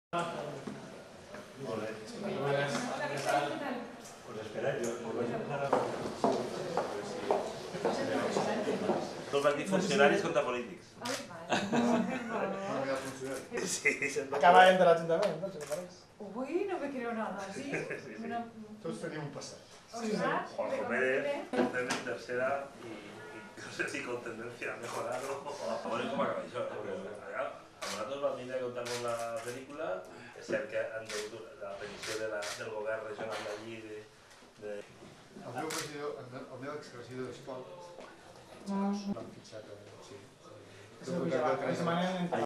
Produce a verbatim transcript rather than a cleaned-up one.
Hola. Pues espera, yo os voy a empezar a... Tot van dir funcionaris contra polítics. Sí, acaba de l'Ajuntament, no? Si pareix. Uy, no me creo nada, ¿sí? Una... Tots tenim un passat. Ostras, Juanjo Pérez, en tercera y, y no sé si con tendencia a mejorar o a favor com acaba això. Perquè, a nosaltres vam vindre a contar-nos la pel·lícula, és cert que han de, la petició de la, del govern regional d'allí de, de... El meu regidor, el meu exregidor d'esport, l'han fitxat a... Sí. És el que